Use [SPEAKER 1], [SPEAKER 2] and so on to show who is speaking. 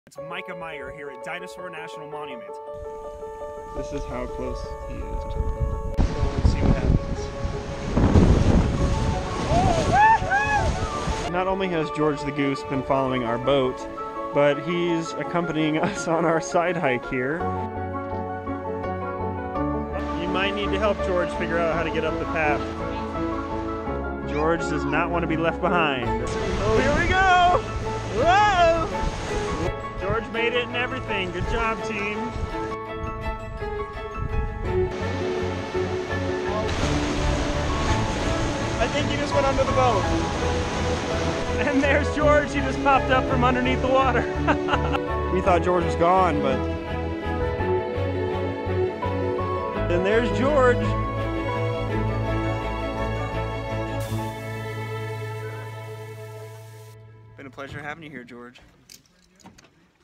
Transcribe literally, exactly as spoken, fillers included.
[SPEAKER 1] It's Mikah Meyer here at Dinosaur National Monument.
[SPEAKER 2] This is how close he is to the boat.
[SPEAKER 1] So we'll see what happens.
[SPEAKER 2] Not only has George the Goose been following our boat, but he's accompanying us on our side hike here. You might need to help George figure out how to get up the path. George does not want to be left behind. Oh, here we go! Whoa! George made it and everything. Good job, team. I think he just went under the boat. And there's George. He just popped up from underneath the water. We thought George was gone, but... And there's George. Been a pleasure having you here, George.